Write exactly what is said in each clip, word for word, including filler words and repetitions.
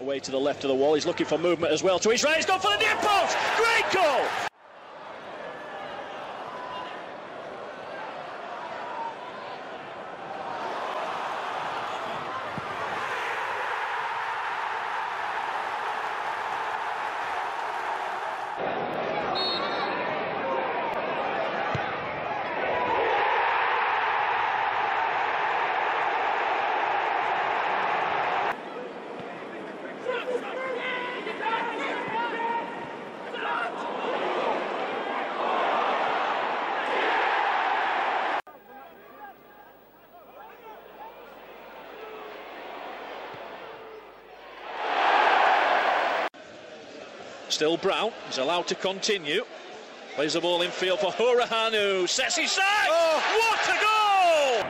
Away to the left of the wall, he's looking for movement as well. To his right, he's gone for the near post! Great goal! Still Brown, he's allowed to continue. Plays the ball in field for Hourihane, who sets his side. Oh. What a goal!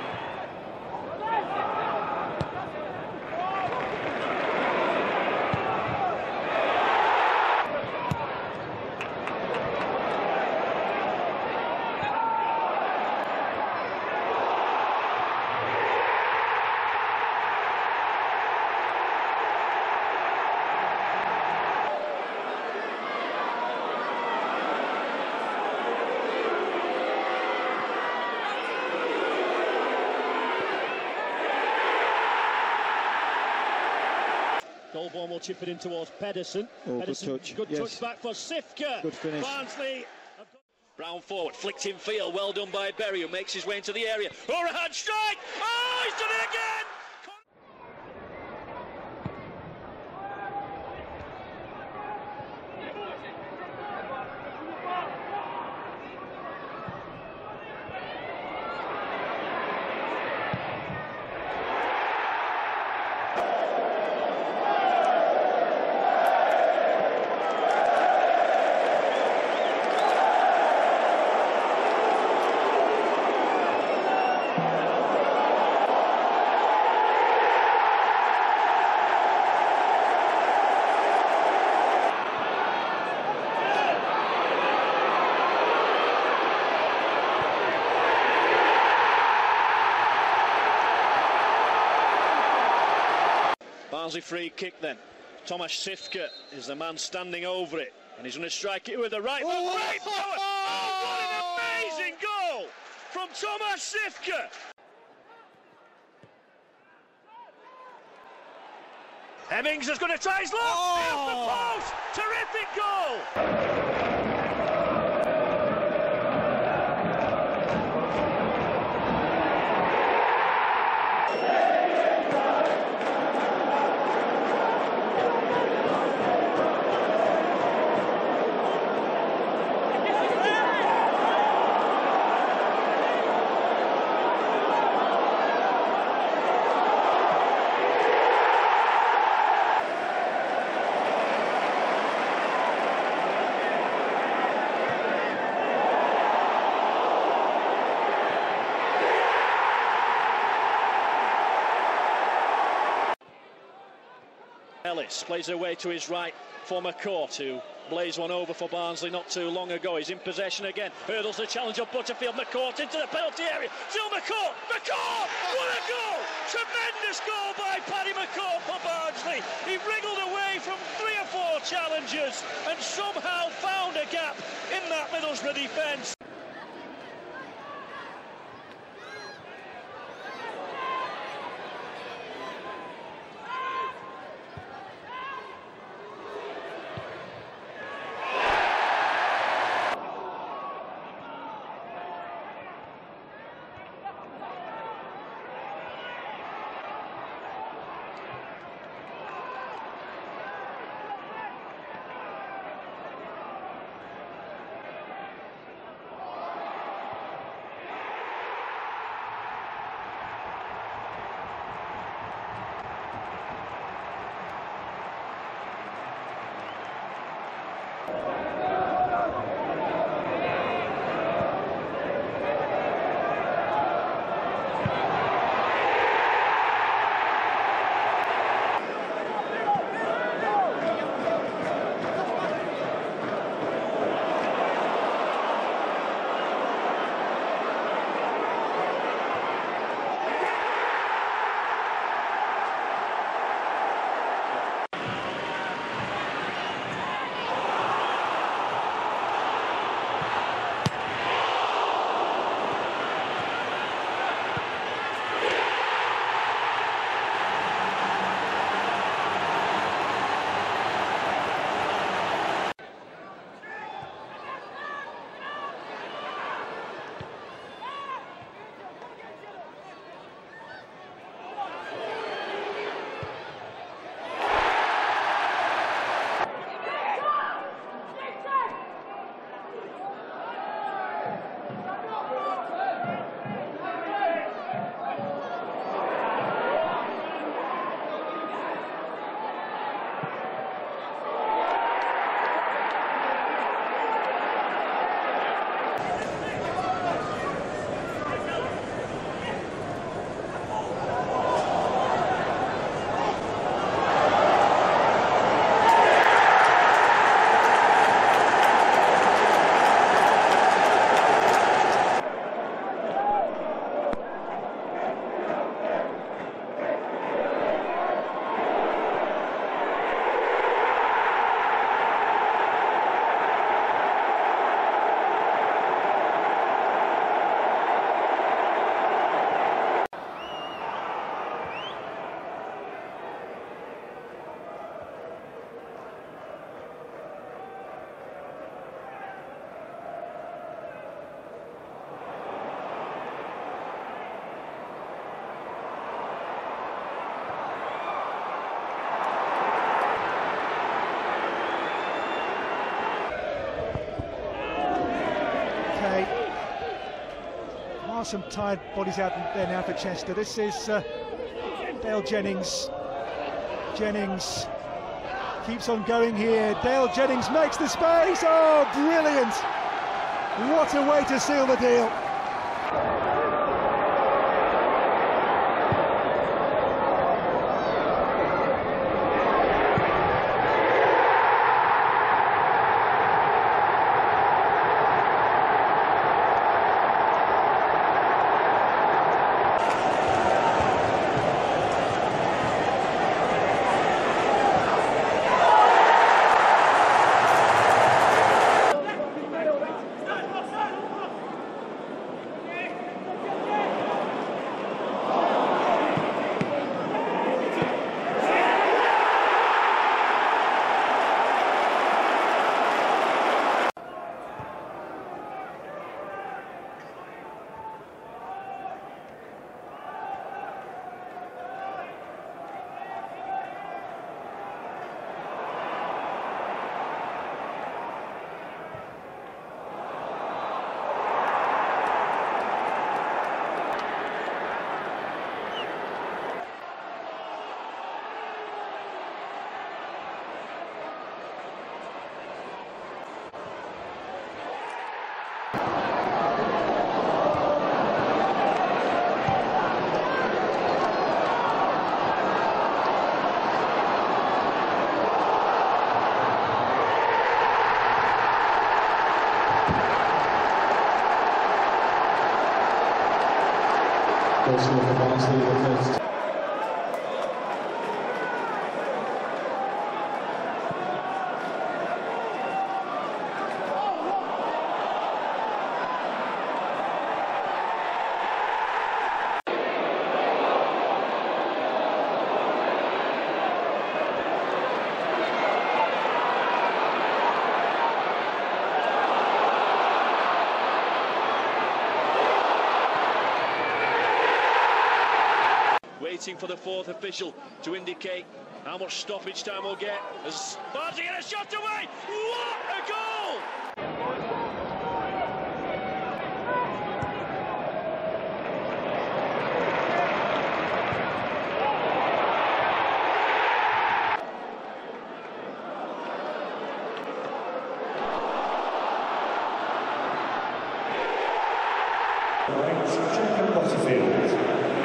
Goalborn will chip it in towards Pedersen. Oh, Pedersen, good touch. Good yes. touch back for Sifka. Good finish. Barnsley. Brown forward, flicked in field. Well done by Berry, who makes his way into the area. Hourihane strike! Oh, he's done it again! Barnsley free kick then. Tomáš Sifka is the man standing over it, and he's going to strike it with the right. Oh, great power! Oh, what an amazing goal from Tomáš Sifka! Hemmings is going to try his luck. Oh. Off the post! Terrific goal! Ellis plays away to his right for McCourt, who blazed one over for Barnsley not too long ago. He's in possession again, hurdles the challenge of Butterfield. McCourt into the penalty area, still McCourt, McCourt, what a goal! Tremendous goal by Paddy McCourt for Barnsley. He wriggled away from three or four challengers and somehow found a gap in that Middlesbrough defence. some tired bodies out there now for Chester. This is uh, Dale Jennings. Jennings keeps on going here. Dale Jennings makes the space. Oh, brilliant! What a way to seal the deal. Personal for Barnsley, the first. Waiting for the fourth official to indicate how much stoppage time we'll get as Barnsley get a shot away. What a goal! Jacob Butterfield.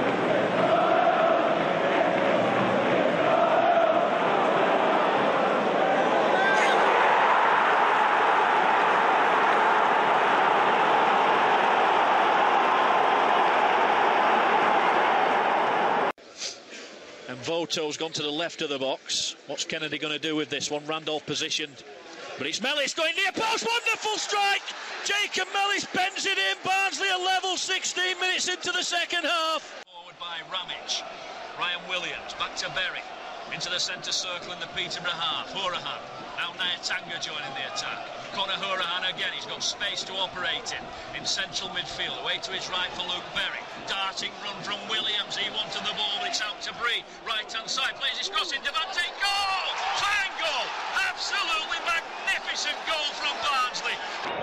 And Voto's gone to the left of the box. What's Kennedy going to do with this one? Randolph positioned, but it's Mellis going near post. Wonderful strike! Jacob Mellis bends it in. Barnsley are level sixteen minutes into the second half. Forward by Ramage. Ryan Williams back to Berry. Into the centre circle in the Peterborough half. Hourihane. Now Nyatanga joining the attack. Conor Hourihane again. He's got space to operate in. In central midfield. Away to his right for Luke Berry. Darting run from Williams. He wanted the ball, but it's out to Bree. Right hand side. Plays his cross in. Devante. Goal! Triangle! Absolutely magnificent goal from Barnsley.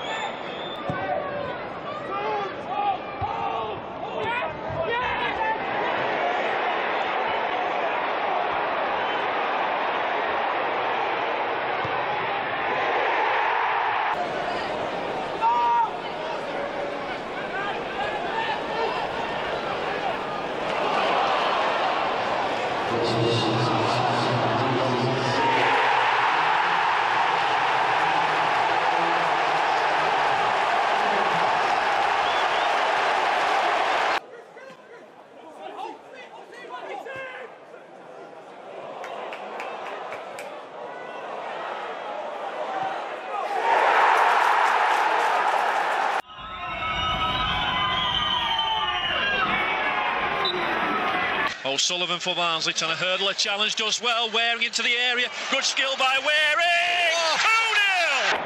O'Sullivan for Barnsley trying to hurdle a challenge, does well. Waring into the area, good skill by Waring. Oh. two nil.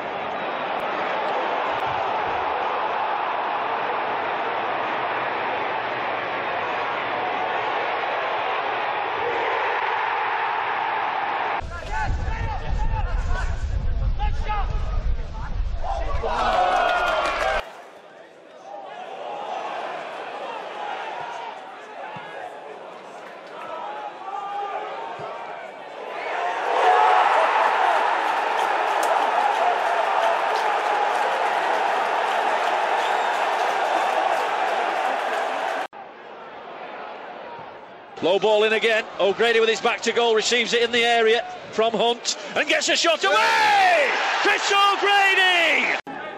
Low ball in again. O'Grady with his back to goal receives it in the area from Hunt and gets a shot away. Chris O'Grady.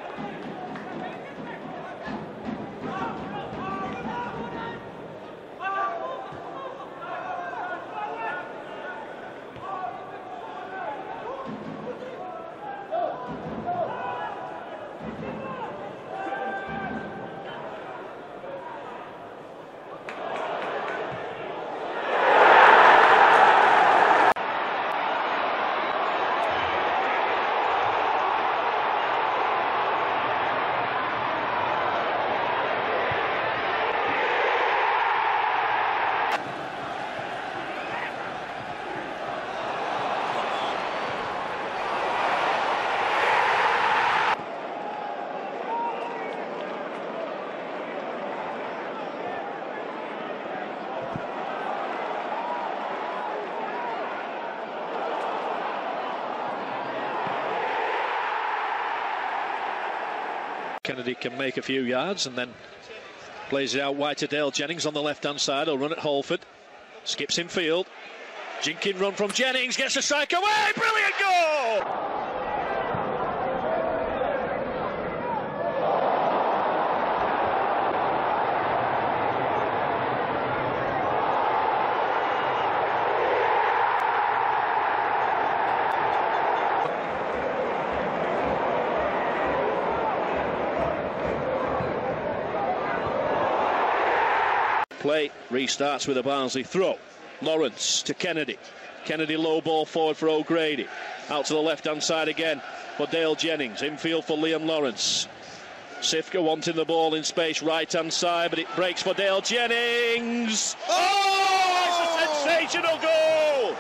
Kennedy can make a few yards and then plays it out wide to Dale Jennings on the left hand side. He'll run at Holford, skips in field, jinking run from Jennings, gets a strike away, brilliant goal! Play restarts with a Barnsley throw. Lawrence to Kennedy. Kennedy low ball forward for O'Grady. Out to the left hand side again for Dale Jennings. Infield for Liam Lawrence. Sifka wanting the ball in space right hand side, but it breaks for Dale Jennings. Oh! It's a sensational goal!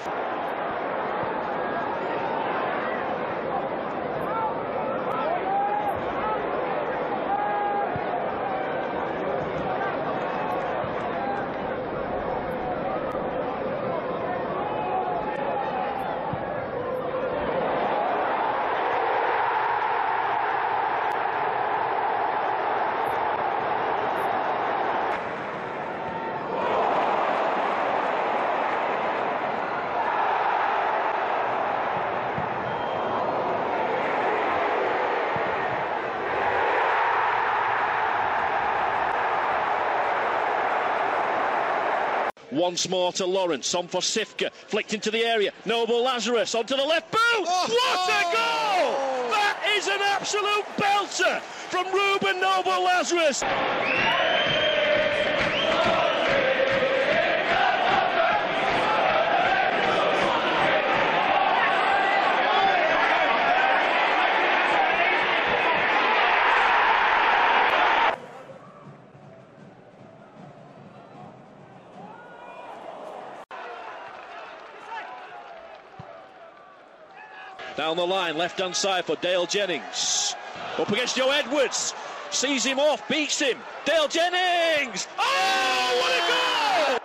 Once more to Lawrence, on for Sifka, flicked into the area, Noble Lazarus onto the left boot, oh, what a goal! That is an absolute belter from Ruben Noble Lazarus. Down the line, left hand side for Dale Jennings. Up against Joe Edwards. Sees him off, beats him. Dale Jennings! Oh, what a goal!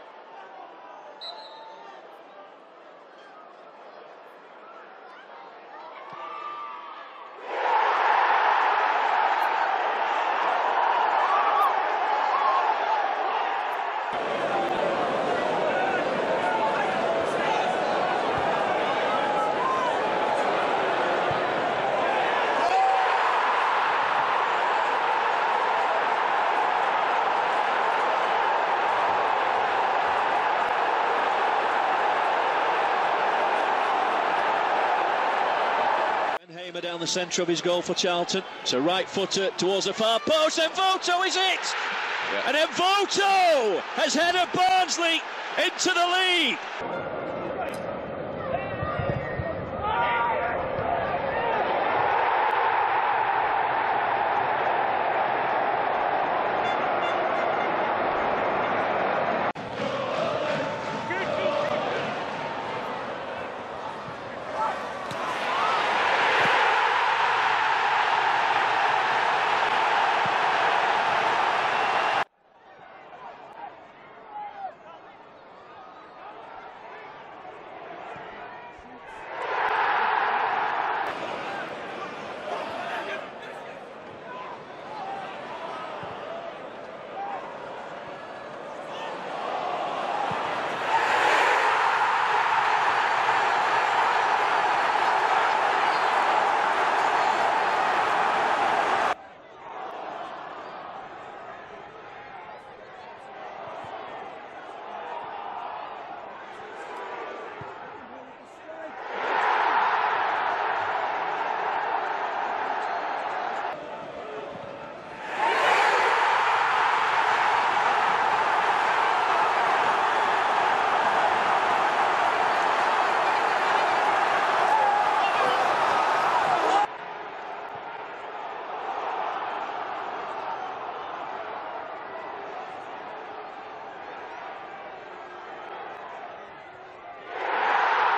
Down the centre of his goal for Charlton. It's a right footer towards the far post. Mvoto is it! Yeah. And Mvoto has headed Barnsley into the lead.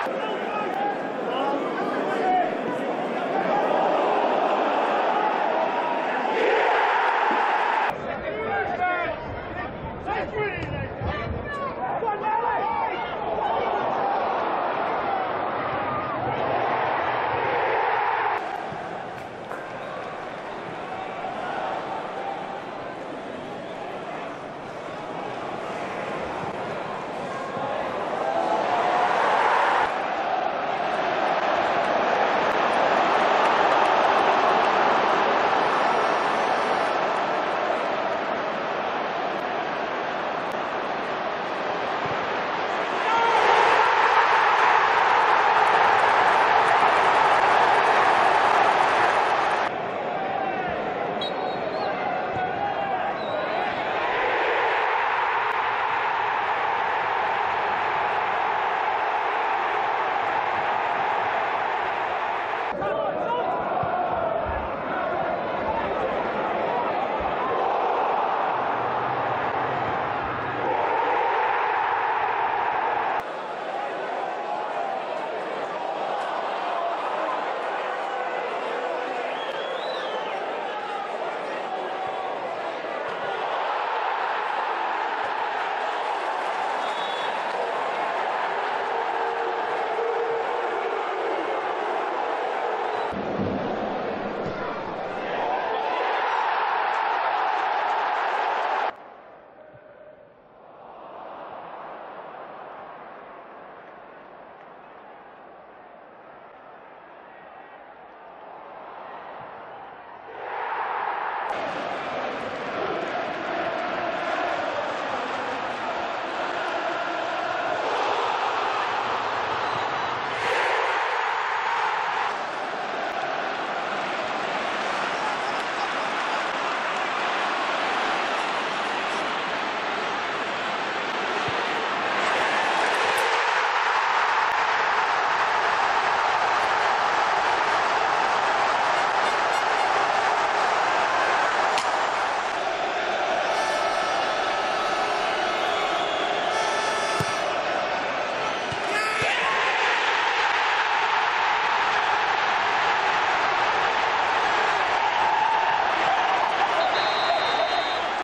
Burnley.